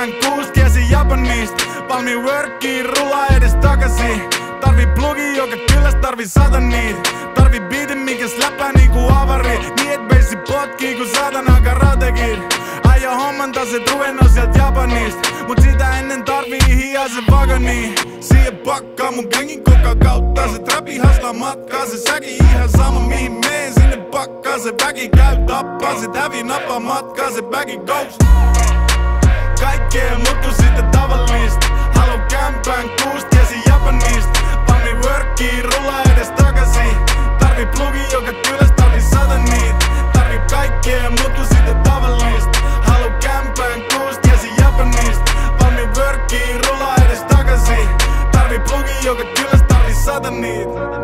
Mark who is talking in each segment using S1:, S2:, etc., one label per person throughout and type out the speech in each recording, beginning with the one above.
S1: Campään 6 tiesi Japanista. Valmi workiin, rullaa edes takaisin. Tarvii plugi, joka kylläs tarvii 100 niitä. Tarvii beatin, mikä släppää niinku avari. Niin et beissi potkii ku saatana karatekin. Aio homman taas et ruvennoo sielt Japanista. Mut sitä ennen tarvii hiasen vagoni. Siihen pakkaa mun gängin koka kautta. Se trapi haslaa matkaa. Se säki ihan sama mihin meen. Sinne pakkaa se väki käy tappaa. Se hävii napaa matkaa. Se baggy ghost. Kaikkea mut kun sitten tavallista. Haluun Campään 6 tiesi Japanista. Valmi workiin, rullaa edes takaisin. Tarvii plugi, joka kylläs tarvii 100 niitä. Tarvii kaikkea mut kun sitten tavallista. Haluun Campään 6 tiesi Japanista. Valmi workiin, rullaa edes takaisin. Tarvii plugi, joka kylläs tarvii 100 niitä.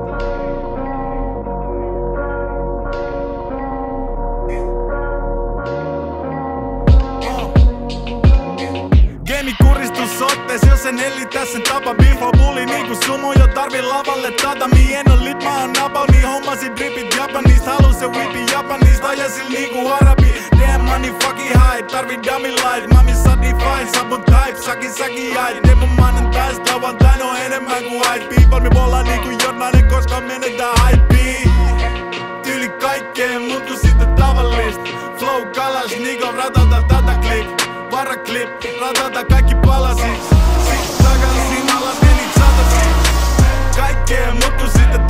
S1: Kuristus ottees, jos en hellitä sen tapa. Bifo bulli niinku sumu, jo tarvii lavalle tatami. En oo lit, mä oon napau, niin hommasin dripit Japanista. Haluu se whipi Japanista, ajasil niinku arabi. Damn money fucking hype, tarvii dummy light. Mami sadi fine, sabun type, saki ait. Ne mun maanantais, lauantain on enemmän ku hype. Valmi bolla niinku jonainen, koska menetään hypeen. Tyyli kaikkeen mut kun sitten tavallista. Flow kalas, nigga ratata tätä click. Varaklip, ratata kaikki palasis. Sit takaisin alas, menit satasin. Kaikkea mut kun sitten